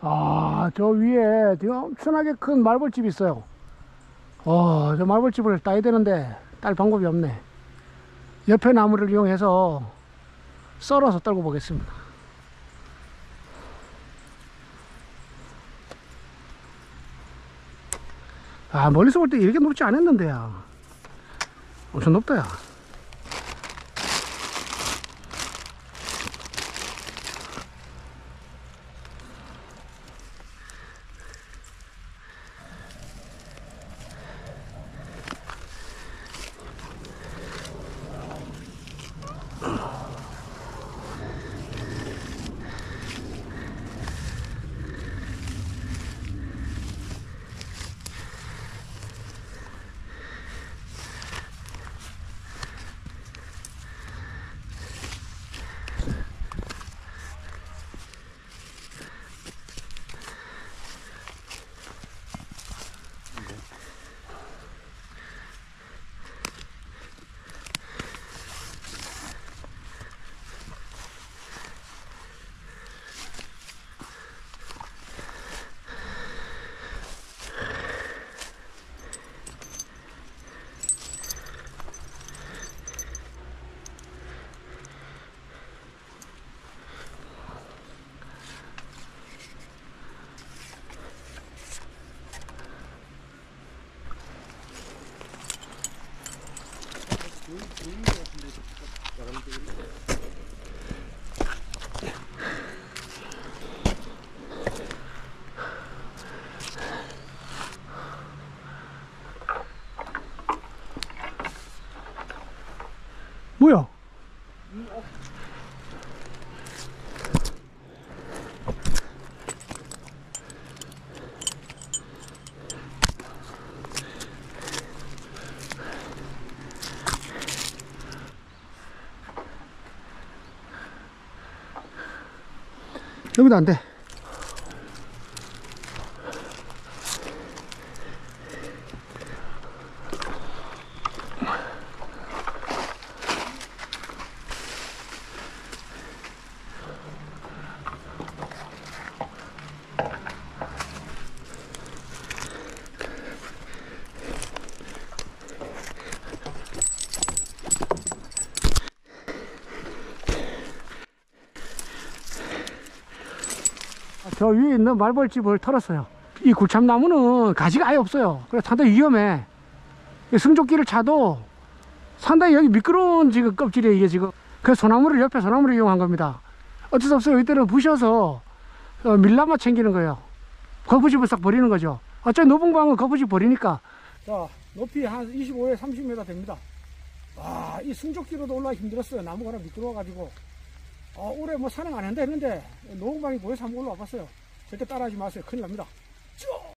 아, 저 위에 지금 엄청나게 큰 말벌집이 있어요. 저 말벌집을 따야 되는데 딸 방법이 없네. 옆에 나무를 이용해서 썰어서 떨고 보겠습니다. 아, 멀리서 볼 때 이렇게 높지 않았는데, 야. 엄청 높다, 야. 뭐야? 여기도 안 돼. 저 위에 있는 말벌집을 털었어요. 이 굴참나무는 가지가 아예 없어요. 그래서 상당히 위험해. 승조기를 차도 상당히 여기 미끄러운 지금 껍질이에요, 이게 지금. 그래서 소나무를, 옆에 소나무를 이용한 겁니다. 어쩔 수 없어요. 이때는 부셔서 밀나무 챙기는 거예요. 거푸집을 싹 버리는 거죠. 어차피 노봉방은 거푸집 버리니까. 자, 높이 한 25에서 30m 됩니다. 와, 이 승조기로도 올라가기 힘들었어요. 나무가 하나 미끄러워가지고. 올해 뭐 산행 안 한다 했는데 노봉방이 보여서 한번 올라와 봤어요. 절대 따라하지 마세요. 큰일 납니다.